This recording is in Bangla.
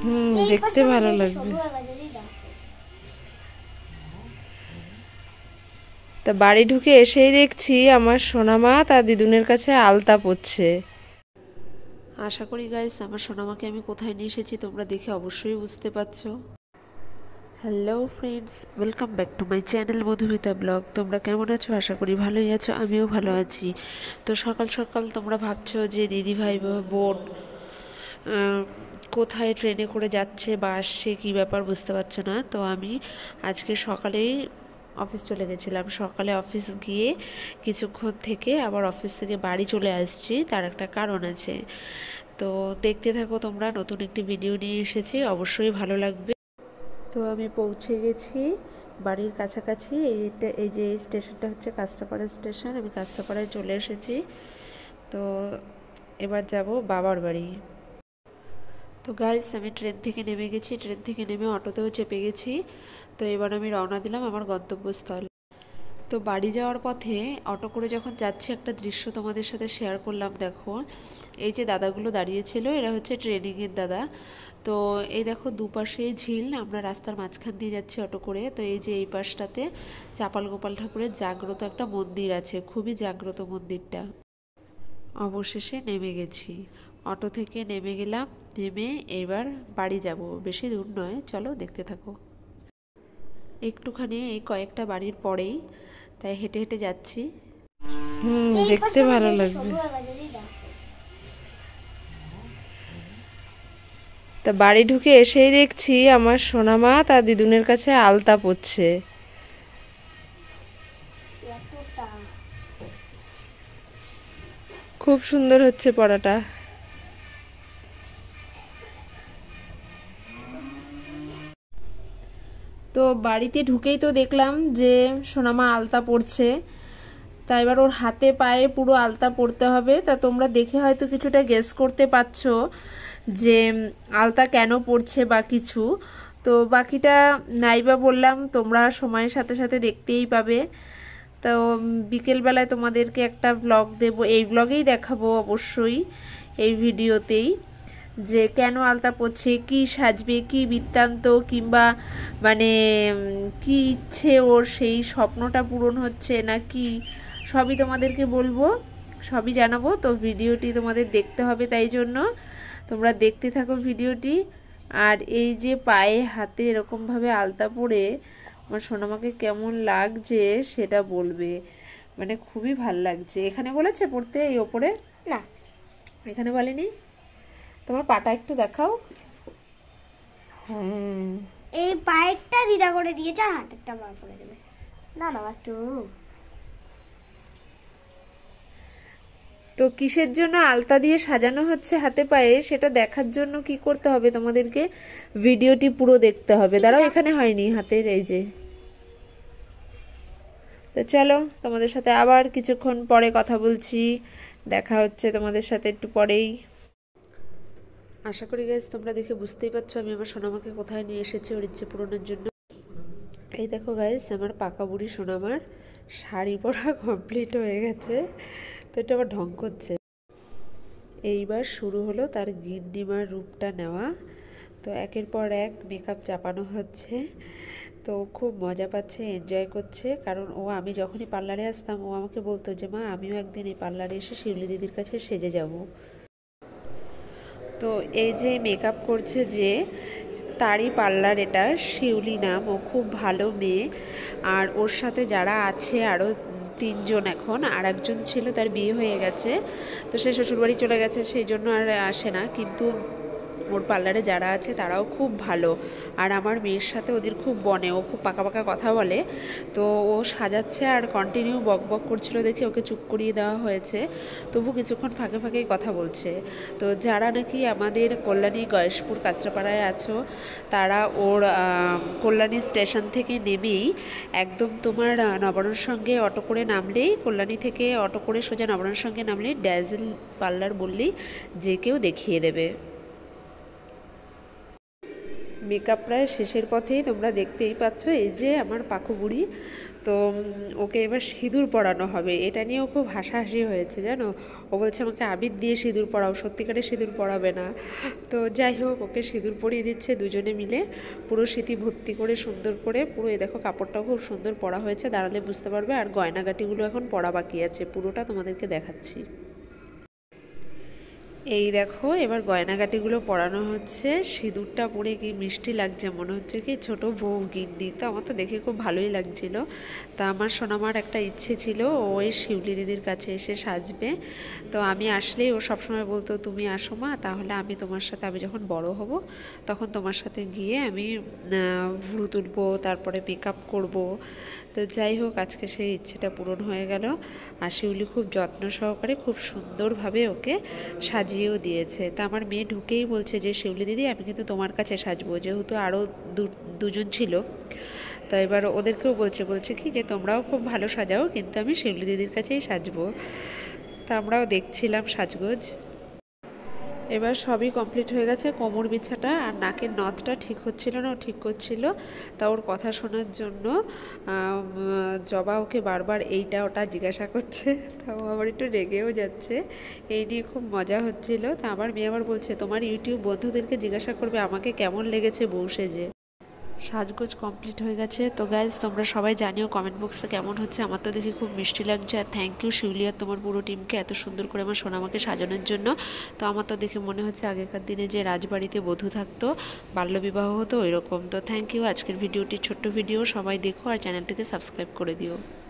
দেখতে ভালো লাগবে। তা বাড়ি ঢুকে এসেই দেখছি আমার সোনামা তার দিদুনের কাছে আলতা পরছে। আশা করি গাইস আমার সোনামাকে আমি কোথায় নিয়ে এসেছি তোমরা দেখে অবশ্যই বুঝতে পারছো। Hello friends, welcome back to my channel Madhumita blog. তোমরা কেমন আছো? আশা করি ভালোই আছো, আমিও ভালো আছি। তো সকাল সকাল তোমরা ভাবছো যে দিদি ভাই বা বোন কোথায় ট্রেনে করে যাচ্ছে বা আসছে, কী ব্যাপার বুঝতে পারছো না। তো আমি আজকে সকালেই অফিস চলে গেছিলাম। সকালে অফিস গিয়ে কিছুক্ষণ থেকে আবার অফিস থেকে বাড়ি চলে আসছি, তার একটা কারণ আছে। তো দেখতে থাকো তোমরা, নতুন একটি ভিডিও নিয়ে এসেছি, অবশ্যই ভালো লাগবে। তো আমি পৌঁছে গেছি বাড়ির কাছাকাছি। এই যে এই স্টেশনটা হচ্ছে কাঁচরাপাড়া স্টেশন। আমি কাঁচরাপাড়ায় চলে এসেছি। তো এবার যাব বাবার বাড়ি। তো গাইস আমি ট্রেন থেকে নেমে গেছি, ট্রেন থেকে নেমে অটোতেও চেপে গেছি। তো এবার আমি রওনা দিলাম আমার গন্তব্যস্থল। তো বাড়ি যাওয়ার পথে অটো করে যখন যাচ্ছি একটা দৃশ্য তোমাদের সাথে শেয়ার করলাম। দেখো এই যে দাদাগুলো দাঁড়িয়েছিল, এরা হচ্ছে ট্রেনিংয়ের দাদা। তো এই দেখো দুপাশেই ঝিল, আমরা রাস্তার মাঝখান দিয়ে যাচ্ছি অটো করে। তো এই যে এই পাশটাতে চাপাল গোপাল ঠাকুরের জাগ্রত একটা মন্দির আছে, খুবই জাগ্রত মন্দিরটা। অবশেষে নেমে গেছি, অটো থেকে নেমে গেলাম। নেমে এবার বাড়ি যাব, বেশি দূর নয়, চলো দেখতে থাকো। একটুখানি এই কয়েকটা বাড়ির পরেই, তাই হেঁটে হেঁটে যাচ্ছি। দেখতে ভালো লাগবে। তা বাড়ি ঢুকে এসেই দেখছি আমার সোনামা তার দিদুনের কাছে আলতা পরছে। খুব সুন্দর হচ্ছে পড়াটা। তো বাড়িতে ঢুকেই তো দেখলাম যে সোনামা আলতা পরছে। তা এবার ওর হাতে পায়ে পুরো আলতা পরতে হবে। তা তোমরা দেখে হয়তো কিছুটা গেস করতে পারছো যে আলতা কেন পরছে বা কিছু। তো বাকিটা নাইবা বললাম, তোমরা সময়ের সাথে সাথে দেখতেই পাবে। তো বিকেলবেলায় তোমাদেরকে একটা ব্লগ দেব, এই ব্লগেই দেখাবো অবশ্যই, এই ভিডিওতেই, যে কেন আলতা পরছে, কি সাজবে, কি বৃত্তান্ত, কিংবা মানে কি ইচ্ছে ওর, সেই স্বপ্নটা পূরণ হচ্ছে না কি, সবই তোমাদেরকে বলবো, সবই জানাবো। তো ভিডিওটি তোমাদের দেখতে হবে, তাই জন্য তোমরা দেখতে থাকো ভিডিওটি। আর এই যে পায়ে হাতে এরকমভাবে আলতা পরে আমার সোনামাকে কেমন লাগছে সেটা বলবে। মানে খুবই ভাল লাগছে। এখানে বলেছে পড়তে এই ওপরে? না, এখানে বলেনি। তোমার পাটা একটু দেখাও। এই পায়েরটা দিদা করে দিয়েছে, হাতেরটা বার করে দেবে। না না একটু। তো কিসের জন্য আলতা দিয়ে সাজানো হচ্ছে হাতে পায়ে সেটা দেখার জন্য কি করতে হবে, তোমাদেরকে ভিডিওটি পুরো দেখতে হবে। দাঁড়াও, এখানে হয়নি হাতের, এই যে। তো চলো তোমাদের সাথে আবার কিছুক্ষণ পরে কথা বলছি, দেখা হচ্ছে তোমাদের সাথে একটু পরেই। আশা করি গাইস তোমরা দেখে বুঝতেই পারছো আমি আমার সোনামাকে কোথায় নিয়ে এসেছি ওর ইচ্ছে পূরণের জন্য। এই দেখো গাইস আমার পাকা বুড়ি সোনামার শাড়ি পরা কমপ্লিট হয়ে গেছে। তো এটা আবার ঢং করছে। এইবার শুরু হলো তার গিন্নিমার রূপটা নেওয়া। তো একের পর এক মেকআপ চাপানো হচ্ছে। তো খুব মজা পাচ্ছে, এনজয় করছে। কারণ ও, আমি যখনই পার্লারে আসতাম ও আমাকে বলতো যে মা আমিও একদিন এই পার্লারে এসে শিউলি দিদির কাছে সেজে যাব। তো এই যে মেকআপ করছে যে, তারই পার্লার এটা, শিউলি নাম। ও খুব ভালো মেয়ে। আর ওর সাথে যারা আছে আরও তিনজন, এখন আর একজন ছিল তার বিয়ে হয়ে গেছে, তো সে শ্বশুরবাড়ি চলে গেছে, সেই জন্য আর আসে না। কিন্তু ওর পার্লারে যারা আছে তারাও খুব ভালো। আর আমার মেয়ের সাথে ওদের খুব বনে, ও খুব পাকা পাকা কথা বলে। তো ও সাজাচ্ছে আর কন্টিনিউ বক বক করছিল দেখে ওকে চুপ করিয়ে দেওয়া হয়েছে। তবু কিছুক্ষণ ফাঁকে ফাঁকেই কথা বলছে। তো যারা নাকি আমাদের কল্যাণী গয়েশপুর কাঁচরাপাড়ায় আছো, তারা ওর কল্যাণী স্টেশন থেকে নেমেই একদম তোমার নবারুণ সঙ্গে অটো করে নামলেই, কল্যাণী থেকে অটো করে সোজা নবারুণ সঙ্গে নামলেই ড্যাজেল পার্লার বললেই যে কেউ দেখিয়ে দেবে। মেকআপ প্রায় শেষের পথেই, তোমরা দেখতেই পাচ্ছ। এই যে আমার পাখু বুড়ি, তো ওকে এবার সিঁদুর পরানো হবে। এটা নিয়েও খুব হাসাহাসি হয়েছে জানো। ও বলছে আমাকে আবির দিয়ে সিঁদুর পরাও, সত্যিকারের সিঁদুর পরাবে না। তো যাই হোক, ওকে সিঁদুর পরিয়ে দিচ্ছে দুজনে মিলে, পুরো স্মৃতি ভর্তি করে সুন্দর করে পুরো। এই দেখো কাপড়টাও খুব সুন্দর পরা হয়েছে, দাঁড়ালে বুঝতে পারবে। আর গয়নাগাটিগুলো এখন পরা বাকি আছে, পুরোটা তোমাদেরকে দেখাচ্ছি। এই দেখো এবার গয়নাগাটিগুলো পরানো হচ্ছে। সিঁদুরটা পরে কি মিষ্টি লাগছে, মনে হচ্ছে কি ছোট বউ গিন্নি। তো আমার তো দেখে খুব ভালোই লাগছিল। তা আমার সোনামার একটা ইচ্ছে ছিল ওই শিউলি দিদির কাছে এসে সাজবে। তো আমি আসলেই ও সবসময় বলতো তুমি আসো মা, তাহলে আমি তোমার সাথে, আমি যখন বড় হব তখন তোমার সাথে গিয়ে আমি ভুরু তুলবো, তারপরে মেকআপ করব। তো যাই হোক, আজকে সেই ইচ্ছেটা পূরণ হয়ে গেল। আর শিউলি খুব যত্ন সহকারে খুব সুন্দরভাবে ওকে সাজিয়েও দিয়েছে। তা আমার মেয়ে ঢুকেই বলছে যে শিউলি দিদি আমি কিন্তু তোমার কাছে সাজবো, যেহেতু আরও দুজন ছিল। তো এবার ওদেরকেও বলছে কি যে তোমরাও খুব ভালো সাজাও, কিন্তু আমি শিউলি দিদির কাছেই সাজবো। তা আমরাও দেখছিলাম সাজগোজ। এবার সবই কমপ্লিট হয়ে গেছে। কোমর বিছাটা আর নাকের নথটা ঠিক হচ্ছিল না, ও ঠিক করছিল। তা ওর কথা শোনার জন্য জবা ওকে বারবার এইটা ওটা জিজ্ঞাসা করছে। তাও আবার একটু রেগেও যাচ্ছে। এই নিয়ে খুব মজা হচ্ছিল। তা আমার মেয়ে আবার বলছে তোমার ইউটিউব বন্ধুদেরকে জিজ্ঞাসা করবে আমাকে কেমন লেগেছে বউ সেজে। সাজগোজ কমপ্লিট হয়ে গেছে। তো গাইজ তোমরা সবাই জানিও কমেন্ট বক্সে কেমন হচ্ছে। আমার তো দেখে খুব মিষ্টি লাগছে। আর থ্যাংক ইউ শিউলি আর তোমার পুরো টিমকে এত সুন্দর করে আমার সোনামাকে সাজানোর জন্য। তো আমার তো দেখে মনে হচ্ছে আগেকার দিনে যে রাজবাড়িতে বধূ থাকতো, বাল্যবিবাহ হতো, ওই রকম। তো থ্যাংক ইউ। আজকের ভিডিওটি ছোট্ট ভিডিও, সবাই দেখো আর চ্যানেলটিকে সাবস্ক্রাইব করে দিও।